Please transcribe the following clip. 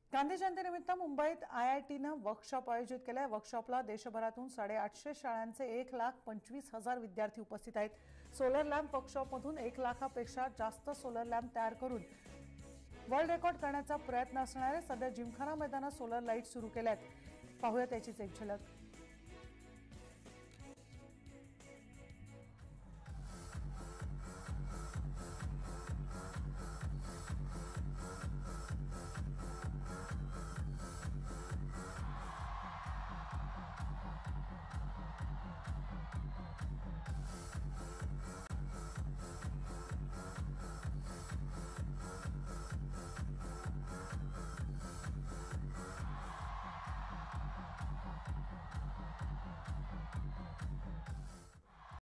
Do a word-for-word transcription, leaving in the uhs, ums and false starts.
गांधी जयंतीनिमित्त मुंबईत I I टीनं वर्कशॉप आयोजित केलाय। वर्कशॉपला देशभरातून साडेआठशे शाळांचे एक लाख पंचवीस हजार विद्यार्थी उपस्थित आहेत। सोलर लॅम्प वर्कशॉपमधून एक लाखापेक्षा जास्त सोलर लॅम्प तयार करून वर्ल्ड रेकॉर्ड करण्याचा प्रयत्न असणार आहे। सध्या जिमखाना मैदानात सोलर लाईट सुरू केल्यात। पाहूया त्याचीच एक झलक।